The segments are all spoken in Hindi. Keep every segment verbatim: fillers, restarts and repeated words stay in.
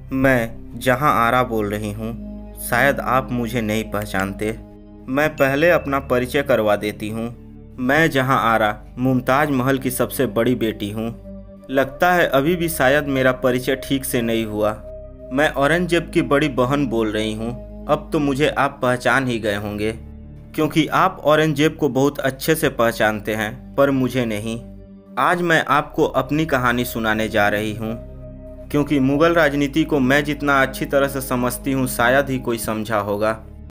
मैं जहां आरा बोल रही हूँ। शायद आप मुझे नहीं पहचानते। मैं पहले अपना परिचय करवा देती हूँ। मैं जहां आरा मुमताज महल की सबसे बड़ी बेटी हूँ। लगता है अभी भी शायद मेरा परिचय ठीक से नहीं हुआ। मैं औरंगजेब की बड़ी बहन बोल रही हूँ। अब तो मुझे आप पहचान ही गए होंगे, क्योंकि आप औरंगजेब को बहुत अच्छे से पहचानते हैं, पर मुझे नहीं। आज मैं आपको अपनी कहानी सुनाने जा रही हूँ, क्योंकि मुगल राजनीति को मैं जितना अच्छी तरह से समझती हूँ शायद ही कोई समझा होगा।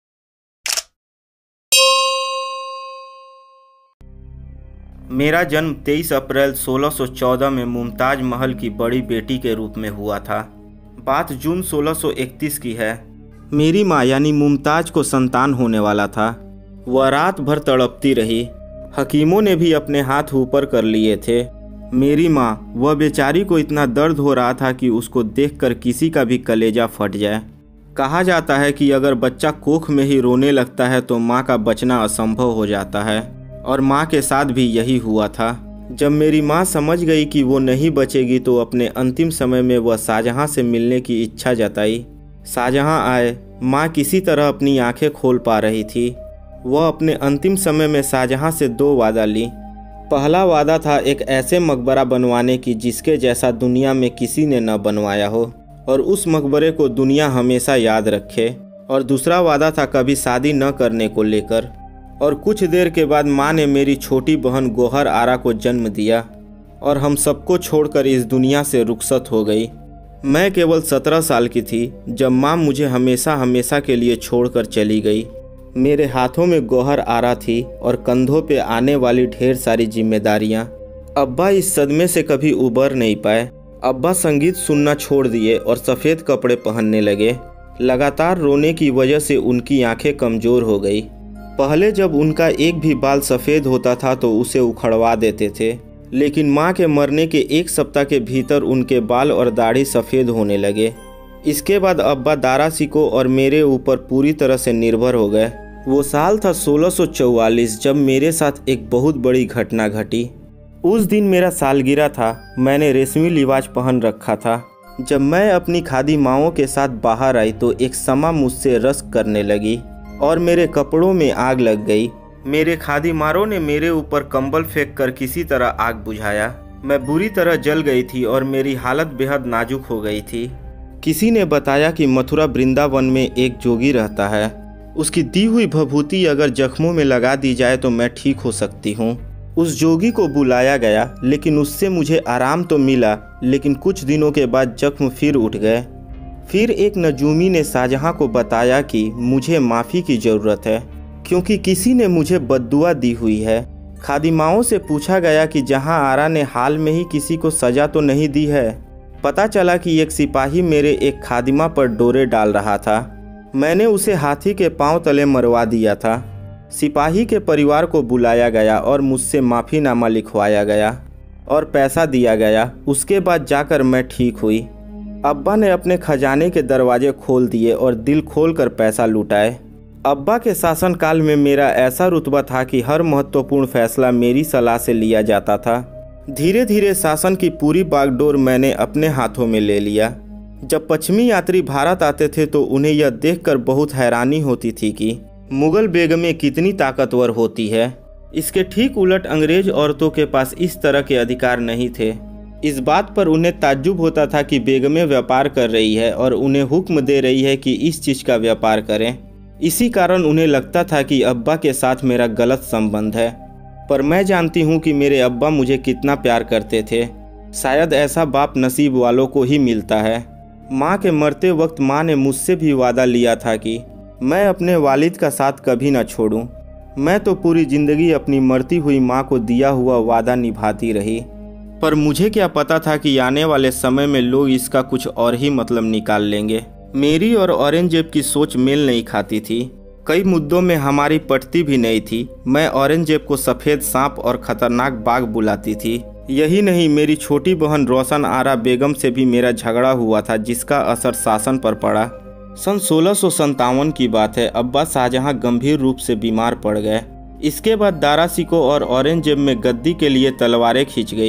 मेरा जन्म तेईस अप्रैल सोलह सौ चौदह में मुमताज महल की बड़ी बेटी के रूप में हुआ था। बात जून सोलह सौ इकतीस की है। मेरी माँ यानी मुमताज को संतान होने वाला था। वह रात भर तड़पती रही। हकीमों ने भी अपने हाथ ऊपर कर लिए थे। मेरी माँ, वह बेचारी को इतना दर्द हो रहा था कि उसको देखकर किसी का भी कलेजा फट जाए। कहा जाता है कि अगर बच्चा कोख में ही रोने लगता है तो माँ का बचना असंभव हो जाता है, और माँ के साथ भी यही हुआ था। जब मेरी माँ समझ गई कि वो नहीं बचेगी तो अपने अंतिम समय में वह शाहजहाँ से मिलने की इच्छा जताई। शाहजहाँ आए। माँ किसी तरह अपनी आंखें खोल पा रही थी। वह अपने अंतिम समय में शाहजहाँ से दो वादा ली। पहला वादा था एक ऐसे मकबरा बनवाने की जिसके जैसा दुनिया में किसी ने न बनवाया हो, और उस मकबरे को दुनिया हमेशा याद रखे। और दूसरा वादा था कभी शादी न करने को लेकर। और कुछ देर के बाद माँ ने मेरी छोटी बहन गोहर आरा को जन्म दिया, और हम सबको छोड़कर इस दुनिया से रुखसत हो गई। मैं केवल सत्रह साल की थी जब माँ मुझे हमेशा हमेशा के लिए छोड़कर चली गई। मेरे हाथों में गोहर आरा थी और कंधों पे आने वाली ढेर सारी जिम्मेदारियाँ। अब्बा इस सदमे से कभी उबर नहीं पाए। अब्बा संगीत सुनना छोड़ दिए और सफ़ेद कपड़े पहनने लगे। लगातार रोने की वजह से उनकी आंखें कमज़ोर हो गई। पहले जब उनका एक भी बाल सफ़ेद होता था तो उसे उखड़वा देते थे, लेकिन माँ के मरने के एक सप्ताह के भीतर उनके बाल और दाढ़ी सफ़ेद होने लगे। इसके बाद अब्बा दारा सिको और मेरे ऊपर पूरी तरह से निर्भर हो गए। वो साल था सोलह सौ चौवालीस जब मेरे साथ एक बहुत बड़ी घटना घटी। उस दिन मेरा सालगिरह था। मैंने रेशमी लिबास पहन रखा था। जब मैं अपनी खादी माओं के साथ बाहर आई तो एक समा मुझसे रश्क करने लगी और मेरे कपड़ों में आग लग गई। मेरे खादीमारों ने मेरे ऊपर कंबल फेंक कर किसी तरह आग बुझाया। मैं बुरी तरह जल गई थी और मेरी हालत बेहद नाजुक हो गई थी। किसी ने बताया कि मथुरा वृंदावन में एक जोगी रहता है। उसकी दी हुई भभूति अगर जख्मों में लगा दी जाए तो मैं ठीक हो सकती हूँ। उस जोगी को बुलाया गया, लेकिन उससे मुझे आराम तो मिला, लेकिन कुछ दिनों के बाद जख्म फिर उठ गए। फिर एक नजूमी ने शाहजहाँ को बताया कि मुझे माफ़ी की ज़रूरत है, क्योंकि किसी ने मुझे बद्दुआ दी हुई है। खादिमाओं से पूछा गया कि जहाँ आरा ने हाल में ही किसी को सज़ा तो नहीं दी है। पता चला कि एक सिपाही मेरे एक खादिमा पर डोरे डाल रहा था। मैंने उसे हाथी के पांव तले मरवा दिया था। सिपाही के परिवार को बुलाया गया और मुझसे माफ़ीनामा लिखवाया गया और पैसा दिया गया। उसके बाद जाकर मैं ठीक हुई। अब्बा ने अपने खजाने के दरवाजे खोल दिए और दिल खोलकर पैसा लुटाए। अब्बा के शासनकाल में मेरा ऐसा रुतबा था कि हर महत्वपूर्ण फैसला मेरी सलाह से लिया जाता था। धीरे धीरे शासन की पूरी बागडोर मैंने अपने हाथों में ले लिया। जब पश्चिमी यात्री भारत आते थे तो उन्हें यह देखकर बहुत हैरानी होती थी कि मुगल बेगमें कितनी ताकतवर होती है। इसके ठीक उलट अंग्रेज औरतों के पास इस तरह के अधिकार नहीं थे। इस बात पर उन्हें ताज्जुब होता था कि बेगमें व्यापार कर रही है और उन्हें हुक्म दे रही है कि इस चीज़ का व्यापार करें। इसी कारण उन्हें लगता था कि अब्बा के साथ मेरा गलत संबंध है। पर मैं जानती हूँ कि मेरे अब्बा मुझे कितना प्यार करते थे। शायद ऐसा बाप नसीब वालों को ही मिलता है। माँ के मरते वक्त माँ ने मुझसे भी वादा लिया था कि मैं अपने वालिद का साथ कभी न छोड़ूं। मैं तो पूरी ज़िंदगी अपनी मरती हुई माँ को दिया हुआ वादा निभाती रही, पर मुझे क्या पता था कि आने वाले समय में लोग इसका कुछ और ही मतलब निकाल लेंगे। मेरी और औरंगजेब की सोच मेल नहीं खाती थी। कई मुद्दों में हमारी पटती भी नहीं थी। मैं औरंगजेब को सफ़ेद सांप और ख़तरनाक बाघ बुलाती थी। यही नहीं, मेरी छोटी बहन रोशन आरा बेगम से भी मेरा झगड़ा हुआ था, जिसका असर शासन पर पड़ा। सन सोलह सौ संतावन की बात है। अब्बा शाहजहाँ गंभीर रूप से बीमार पड़ गए। इसके बाद दारा सिको और औरंगजेब में गद्दी के लिए तलवारें खींच गई।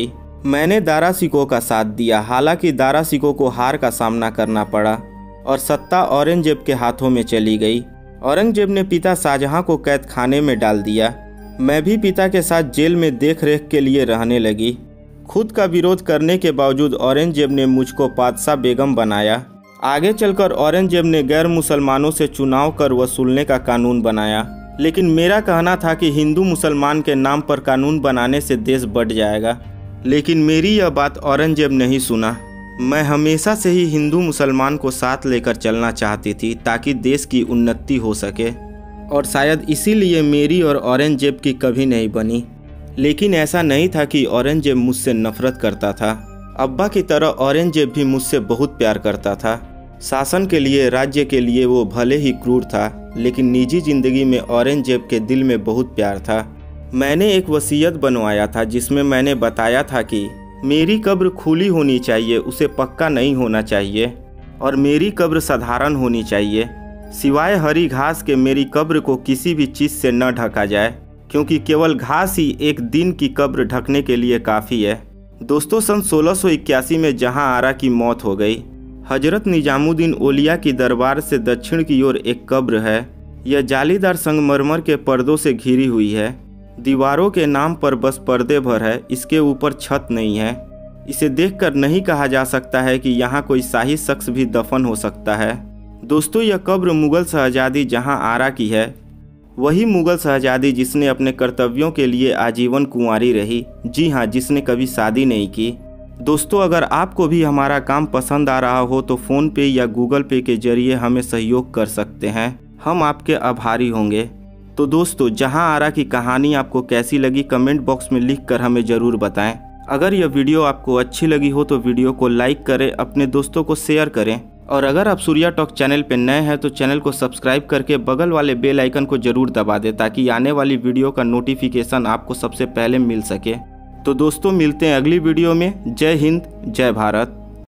मैंने दारा शिकोह का साथ दिया, हालांकि दारा शिकोह को हार का सामना करना पड़ा और सत्ता औरंगजेब के हाथों में चली गई। औरंगजेब ने पिता शाहजहां को कैद खाने में डाल दिया। मैं भी पिता के साथ जेल में देख रेख के लिए रहने लगी। खुद का विरोध करने के बावजूद औरंगजेब ने मुझको पादशाह बेगम बनाया। आगे चलकर औरंगजेब ने गैर मुसलमानों से चुनाव कर वसूलने का कानून बनाया, लेकिन मेरा कहना था कि हिंदू मुसलमान के नाम पर कानून बनाने से देश बढ़ जाएगा। लेकिन मेरी यह बात औरंगजेब नहीं सुना। मैं हमेशा से ही हिंदू मुसलमान को साथ लेकर चलना चाहती थी ताकि देश की उन्नति हो सके, और शायद इसीलिए मेरी और औरंगजेब की कभी नहीं बनी। लेकिन ऐसा नहीं था कि औरंगजेब मुझसे नफरत करता था। अब्बा की तरह औरंगजेब भी मुझसे बहुत प्यार करता था। शासन के लिए, राज्य के लिए वो भले ही क्रूर था, लेकिन निजी जिंदगी में औरंगजेब के दिल में बहुत प्यार था। मैंने एक वसीयत बनवाया था जिसमें मैंने बताया था कि मेरी कब्र खुली होनी चाहिए, उसे पक्का नहीं होना चाहिए, और मेरी कब्र साधारण होनी चाहिए। सिवाय हरी घास के मेरी कब्र को किसी भी चीज़ से न ढका जाए, क्योंकि केवल घास ही एक दिन की कब्र ढकने के लिए काफ़ी है। दोस्तों, सन सोलह सौ इक्यासी में जहां आरा की मौत हो गई, हजरत निजामुद्दीन औलिया की दरबार से दक्षिण की ओर एक कब्र है। यह जालीदार संगमरमर के पर्दों से घिरी हुई है। दीवारों के नाम पर बस पर्दे भर है, इसके ऊपर छत नहीं है। इसे देखकर नहीं कहा जा सकता है कि यहाँ कोई शाही शख्स भी दफन हो सकता है। दोस्तों, यह कब्र मुगल शहजादी जहाँ आरा की है, वही मुगल शहजादी जिसने अपने कर्तव्यों के लिए आजीवन कुंवारी रही। जी हाँ, जिसने कभी शादी नहीं की। दोस्तों, अगर आपको भी हमारा काम पसंद आ रहा हो तो फ़ोन पे या गूगल पे के जरिए हमें सहयोग कर सकते हैं, हम आपके आभारी होंगे। तो दोस्तों, जहां आरा की कहानी आपको कैसी लगी कमेंट बॉक्स में लिख कर हमें ज़रूर बताएं। अगर यह वीडियो आपको अच्छी लगी हो तो वीडियो को लाइक करें, अपने दोस्तों को शेयर करें, और अगर आप सूर्या टॉक चैनल पर नए हैं तो चैनल को सब्सक्राइब करके बगल वाले बेल आइकन को जरूर दबा दें, ताकि आने वाली वीडियो का नोटिफिकेशन आपको सबसे पहले मिल सके। तो दोस्तों, मिलते हैं अगली वीडियो में। जय हिंद, जय भारत।